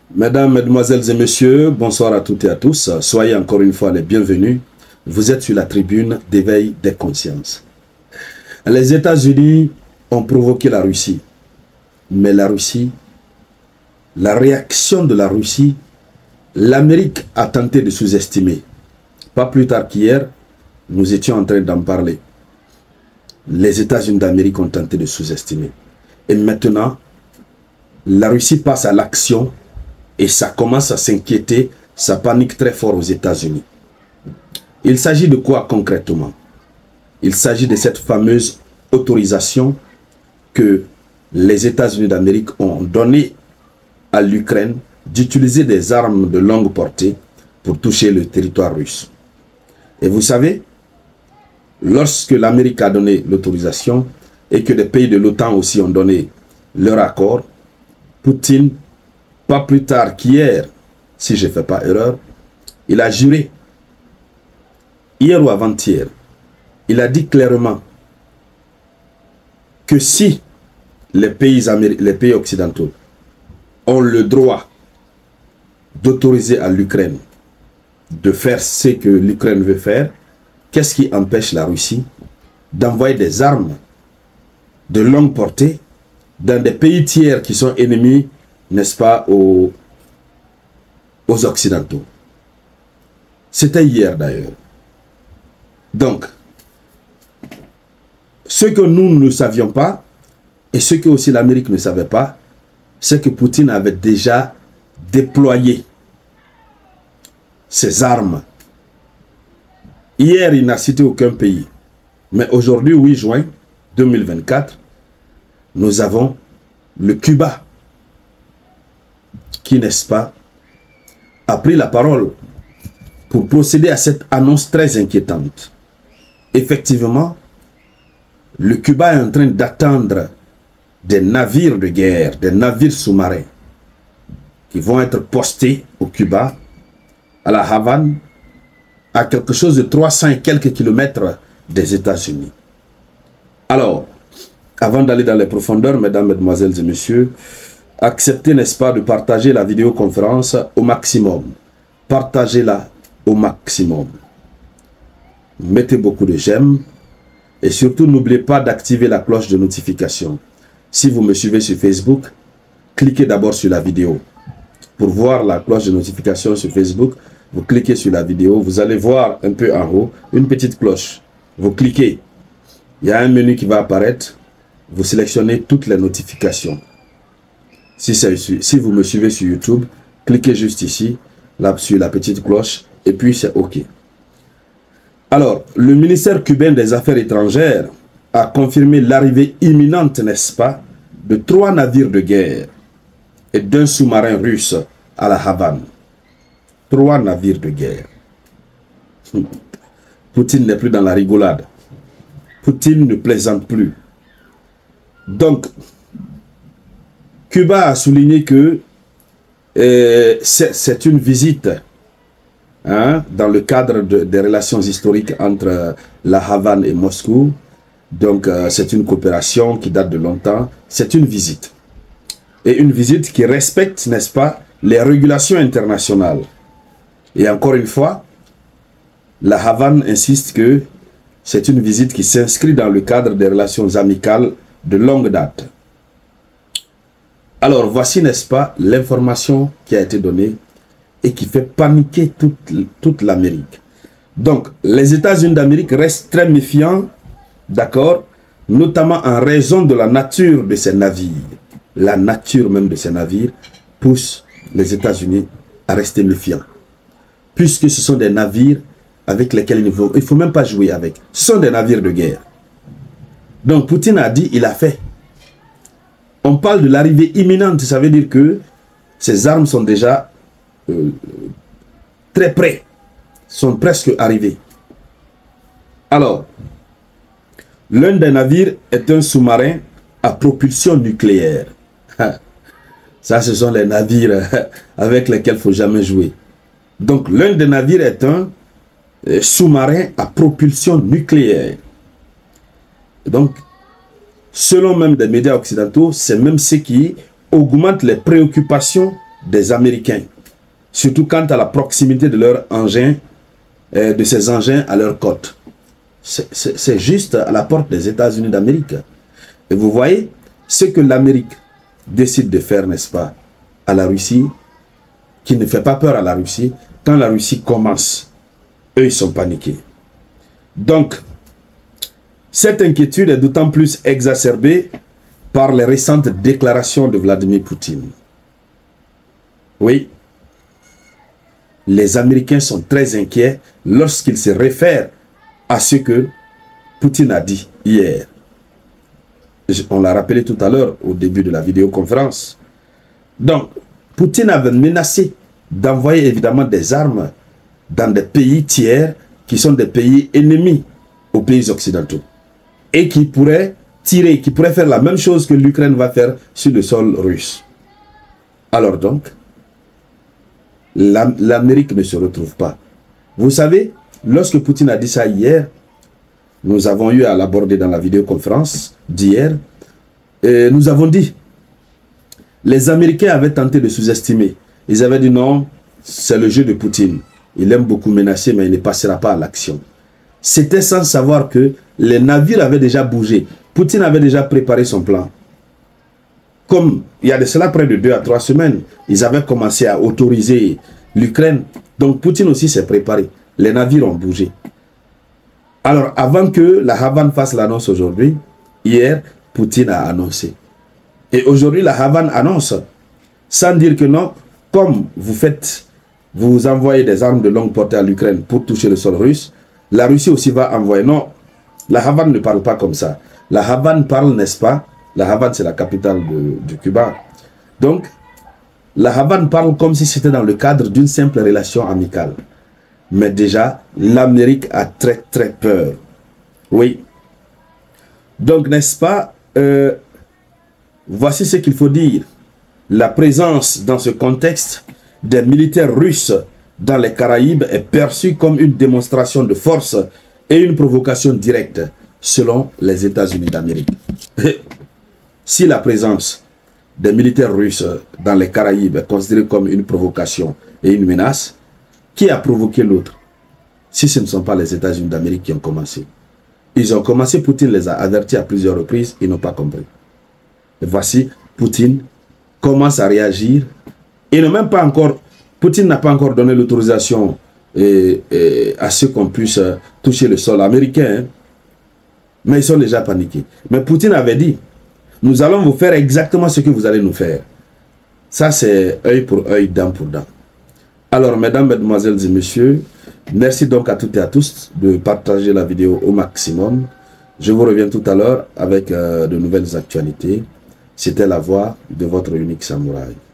Mesdames, Mesdemoiselles et Messieurs, bonsoir à toutes et à tous. Soyez encore une fois les bienvenus. Vous êtes sur la tribune d'éveil des consciences. Les États-Unis ont provoqué la Russie. Mais la Russie, la réaction de la Russie, l'Amérique a tenté de sous-estimer. Pas plus tard qu'hier, nous étions en train d'en parler. Les États-Unis d'Amérique ont tenté de sous-estimer. Et maintenant, la Russie passe à l'action et ça commence à s'inquiéter, ça panique très fort aux États-Unis. Il s'agit de quoi concrètement? Il s'agit de cette fameuse autorisation que les États-Unis d'Amérique ont donnée à l'Ukraine d'utiliser des armes de longue portée pour toucher le territoire russe. Et vous savez, lorsque l'Amérique a donné l'autorisation et que les pays de l'OTAN aussi ont donné leur accord, Poutine, pas plus tard qu'hier, si je ne fais pas erreur, il a juré, hier ou avant-hier, il a dit clairement que si les pays occidentaux ont le droit d'autoriser à l'Ukraine de faire ce que l'Ukraine veut faire, qu'est-ce qui empêche la Russie d'envoyer des armes de longue portée dans des pays tiers qui sont ennemis, n'est-ce pas, aux Occidentaux? C'était hier d'ailleurs. Donc, ce que nous ne savions pas, et ce que aussi l'Amérique ne savait pas, c'est que Poutine avait déjà déployé ses armes. Hier, il n'a cité aucun pays. Mais aujourd'hui, 8 juin 2024, nous avons le Cuba qui, n'est-ce pas, a pris la parole pour procéder à cette annonce très inquiétante. Effectivement, le Cuba est en train d'attendre des navires de guerre, des navires sous-marins qui vont être postés au Cuba, à la Havane, à quelque chose de 300 et quelques kilomètres des États-Unis. Alors, avant d'aller dans les profondeurs, mesdames, mesdemoiselles et messieurs, acceptez, n'est-ce pas, de partager la vidéoconférence au maximum. Partagez-la au maximum. Mettez beaucoup de j'aime et surtout n'oubliez pas d'activer la cloche de notification. Si vous me suivez sur Facebook, cliquez d'abord sur la vidéo. Pour voir la cloche de notification sur Facebook, vous cliquez sur la vidéo, vous allez voir un peu en haut une petite cloche. Vous cliquez, il y a un menu qui va apparaître, vous sélectionnez toutes les notifications. Si vous me suivez sur YouTube, cliquez juste ici, là, sur la petite cloche, et puis c'est OK. Alors, le ministère cubain des Affaires étrangères a confirmé l'arrivée imminente, n'est-ce pas, de 3 navires de guerre et d'un sous-marin russe à la Havane. 3 navires de guerre. Poutine n'est plus dans la rigolade. Poutine ne plaisante plus. Donc, Cuba a souligné que c'est une visite dans le cadre des relations historiques entre la Havane et Moscou. Donc, c'est une coopération qui date de longtemps. C'est une visite. Et une visite qui respecte, n'est-ce pas, les régulations internationales. Et encore une fois, la Havane insiste que c'est une visite qui s'inscrit dans le cadre des relations amicales de longue date. Alors, voici, n'est-ce pas, l'information qui a été donnée et qui fait paniquer toute l'Amérique. Donc, les États-Unis d'Amérique restent très méfiants, d'accord, notamment en raison de la nature de ces navires. La nature même de ces navires pousse les États-Unis à rester méfiants. Puisque ce sont des navires avec lesquels il ne faut même pas jouer avec. Ce sont des navires de guerre. Donc, Poutine a dit, il a fait. On parle de l'arrivée imminente, ça veut dire que ces armes sont déjà très près, sont presque arrivées. Alors, l'un des navires est un sous-marin à propulsion nucléaire. Ça, ce sont les navires avec lesquels il ne faut jamais jouer. Donc, l'un des navires est un sous-marin à propulsion nucléaire. Donc, selon même des médias occidentaux, c'est même ce qui augmente les préoccupations des Américains, surtout quant à la proximité de leurs engins, de ces engins à leur côte. C'est juste à la porte des États-Unis d'Amérique. Et vous voyez ce que l'Amérique décide de faire, n'est-ce pas, à la Russie, qui ne fait pas peur à la Russie. Quand la Russie commence, eux, ils sont paniqués. Donc, cette inquiétude est d'autant plus exacerbée par les récentes déclarations de Vladimir Poutine. Oui, les Américains sont très inquiets lorsqu'ils se réfèrent à ce que Poutine a dit hier. On l'a rappelé tout à l'heure au début de la vidéoconférence. Donc, Poutine avait menacé d'envoyer évidemment des armes dans des pays tiers qui sont des pays ennemis aux pays occidentaux et qui pourraient tirer, qui pourraient faire la même chose que l'Ukraine va faire sur le sol russe. Alors donc, l'Amérique ne se retrouve pas. Vous savez, lorsque Poutine a dit ça hier, nous avons eu à l'aborder dans la vidéoconférence d'hier, nous avons dit, les Américains avaient tenté de sous-estimer. Ils avaient dit non, c'est le jeu de Poutine. Il aime beaucoup menacer, mais il ne passera pas à l'action. C'était sans savoir que les navires avaient déjà bougé. Poutine avait déjà préparé son plan. Comme il y a de cela près de 2 à 3 semaines, ils avaient commencé à autoriser l'Ukraine. Donc Poutine aussi s'est préparé. Les navires ont bougé. Alors avant que la Havane fasse l'annonce aujourd'hui, hier, Poutine a annoncé. Et aujourd'hui, la Havane annonce, sans dire que non, comme vous envoyez des armes de longue portée à l'Ukraine pour toucher le sol russe, la Russie aussi va envoyer. Non, la Havane ne parle pas comme ça. La Havane parle, n'est-ce pas? La Havane, c'est la capitale du Cuba. Donc, la Havane parle comme si c'était dans le cadre d'une simple relation amicale. Mais déjà, l'Amérique a très très peur. Oui. Donc, n'est-ce pas, voici ce qu'il faut dire. La présence dans ce contexte des militaires russes dans les Caraïbes est perçue comme une démonstration de force et une provocation directe, selon les États-Unis d'Amérique. Si la présence des militaires russes dans les Caraïbes est considérée comme une provocation et une menace, qui a provoqué l'autre? Si ce ne sont pas les États-Unis d'Amérique qui ont commencé. Ils ont commencé, Poutine les a avertis à plusieurs reprises, ils n'ont pas compris. Et voici, Poutine commence à réagir. Poutine n'a pas encore donné l'autorisation à ce qu'on puisse toucher le sol américain. Hein. Mais ils sont déjà paniqués. Mais Poutine avait dit, nous allons vous faire exactement ce que vous allez nous faire. Ça, c'est œil pour œil, dent pour dent. Alors, mesdames, mesdemoiselles et messieurs, merci donc à toutes et à tous de partager la vidéo au maximum. Je vous reviens tout à l'heure avec de nouvelles actualités. C'était la voix de votre unique samouraï.